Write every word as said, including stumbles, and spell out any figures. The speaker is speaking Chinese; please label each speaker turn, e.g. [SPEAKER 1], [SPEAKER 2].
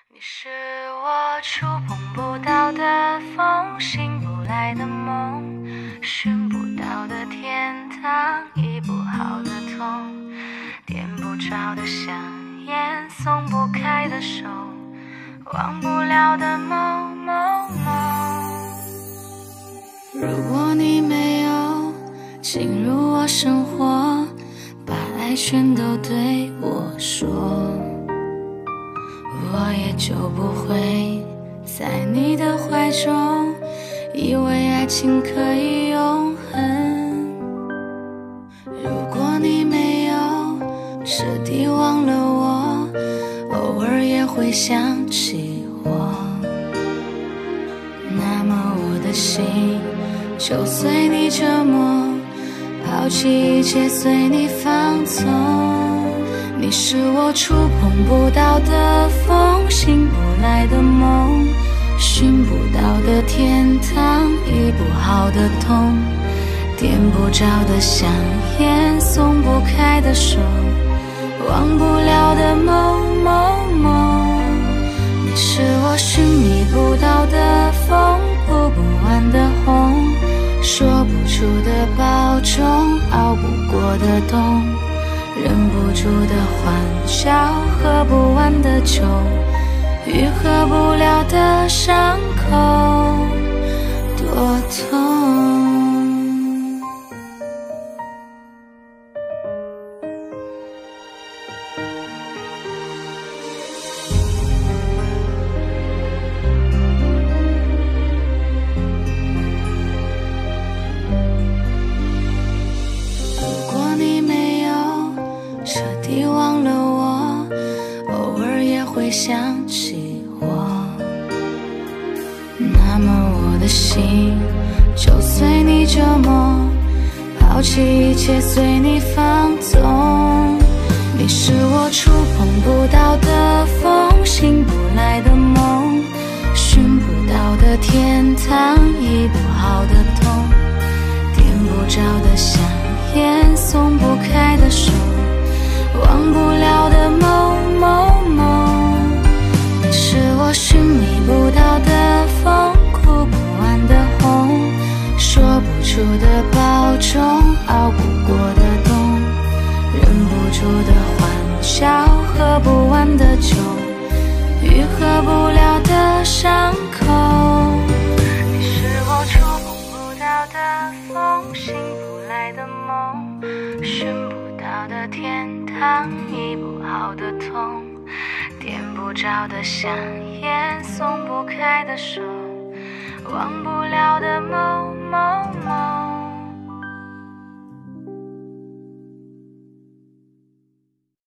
[SPEAKER 1] 你是我触碰不到的风，醒不来的梦，寻不到的天堂，医不好的痛，点不着的香烟，松不开的手，忘不了的某某某。如果你没有进入我生活，把爱全都对我说，我也就不会在你的怀中以为爱情可以永恒。如果你没有彻底忘了我，偶尔也会想起我，那么我的心就随你折磨，抛弃一切随你放纵。你是我触碰不到的风，醒不来的梦，寻不到的天堂，医不好的痛，点不着的香烟，松不开的手，忘不了的某某某。你是我寻觅不到的风，哭不完的红，说不出的保重，熬不过的冬，忍不住的欢笑，喝不完的酒，愈合不了的伤口，多痛。彻底忘了我，偶尔也会想起我，那么我的心就随你折磨，抛弃一切随你放纵。你是我触碰不到的风，醒不来的梦，寻不到的天堂，医不好的痛，点不着的香烟，松不开的手，忘不了的某某某。你是我寻觅不到的风，哭不完的红，说不出的保重，熬不过的冬，忍不住的欢笑，喝不完的酒，愈合不了的伤口。你是我触碰不到的风，醒不来的梦，寻不到的天堂，医不好的痛，点不着的香烟，松不开的手，忘不了的梦。